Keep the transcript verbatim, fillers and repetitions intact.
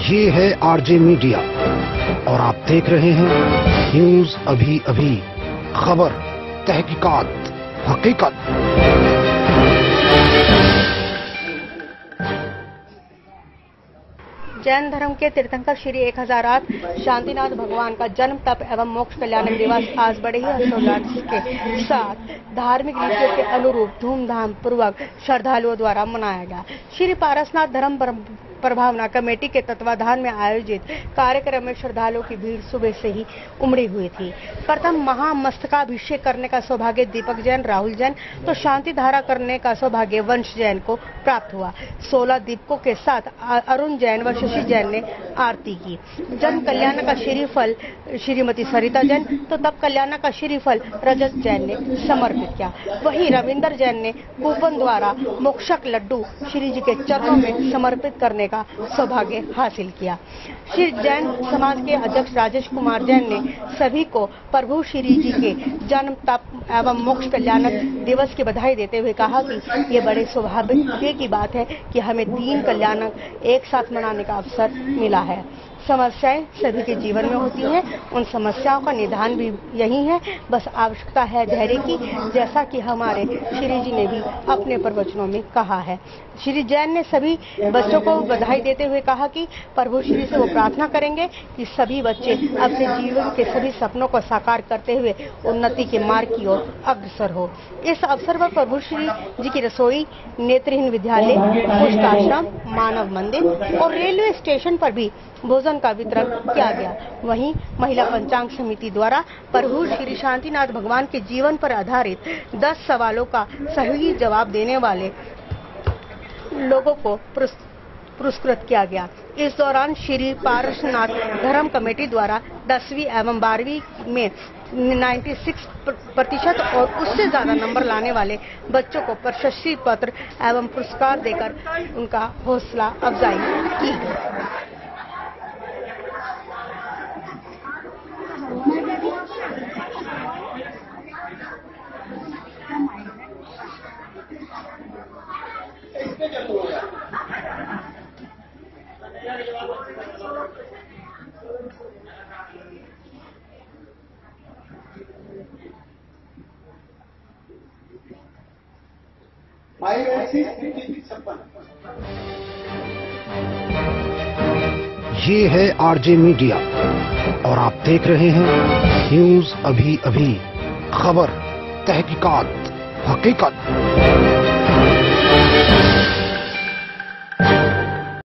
ये है RJ media और आप देख रहे हैं न्यूज अभी अभी, खबर, तहकीकात, हकीकत। जैन धर्म के तीर्थंकर श्री एक हजार आठ शांतिनाथ भगवान का जन्म तप एवं मोक्ष कल्याणक दिवस आज बड़े ही हर्षोल्लास के साथ धार्मिक रीतियों के अनुरूप धूमधाम पूर्वक श्रद्धालुओं द्वारा मनाया गया। श्री पारसनाथ धर्म प्रभावना कमेटी के तत्वाधान में आयोजित कार्यक्रम में श्रद्धालुओं की भीड़ सुबह से ही उमड़ी हुई थी। प्रथम महामस्तकाभिषेक करने का सौभाग्य दीपक जैन, राहुल जैन तो शांति धारा करने का सौभाग्य वंश जैन को प्राप्त हुआ। सोलह दीपकों के साथ अरुण जैन व शशि जैन ने आरती की। जन्म कल्याण का श्रीफल श्रीमती सरिता जैन तो तप कल्याण का श्रीफल रजत जैन ने समर्पित किया। वहीं रविंदर जैन ने कूपन द्वारा मोक्षक लड्डू श्री जी के चरणों में समर्पित करने का सौभाग्य हासिल किया। श्री जैन समाज के अध्यक्ष राजेश कुमार जैन ने सभी को प्रभु श्री जी के जन्म तप एवं मोक्ष कल्याणक दिवस की बधाई देते हुए कहा कि ये बड़े सौभाग्य की बात है कि हमें दीन कल्याणक एक साथ मनाने का अवसर मिला है। समस्याएं सभी के जीवन में होती हैं, उन समस्याओं का निदान भी यही है। बस आवश्यकता है धैर्य की, जैसा कि हमारे श्री जी ने भी अपने प्रवचनों में कहा है। श्री जैन ने सभी बच्चों को बधाई देते हुए कहा कि प्रभु श्री से वो प्रार्थना करेंगे कि सभी बच्चे अपने जीवन के सभी सपनों को साकार करते हुए उन्नति के मार्ग की ओर अग्रसर हो। इस अवसर पर प्रभु श्री जी की रसोई, नेत्रहीन विद्यालय, पुष्टाश्रम, मानव मंदिर और रेलवे स्टेशन पर भी भोजन का वितरण किया गया। वहीं महिला पंचांग समिति द्वारा प्रभु श्री शांतिनाथ भगवान के जीवन पर आधारित दस सवालों का सही जवाब देने वाले लोगों को पुरस्कृत किया गया। इस दौरान श्री पारसनाथ धर्म कमेटी द्वारा दसवीं एवं बारहवीं में छियानवे प्रतिशत और उससे ज्यादा नंबर लाने वाले बच्चों को प्रशस्ति पत्र एवं पुरस्कार देकर उनका हौसला अफजाई की गई। ये है आरजे मीडिया और आप देख रहे हैं न्यूज अभी अभी, खबर, तहकीकात, हकीकत।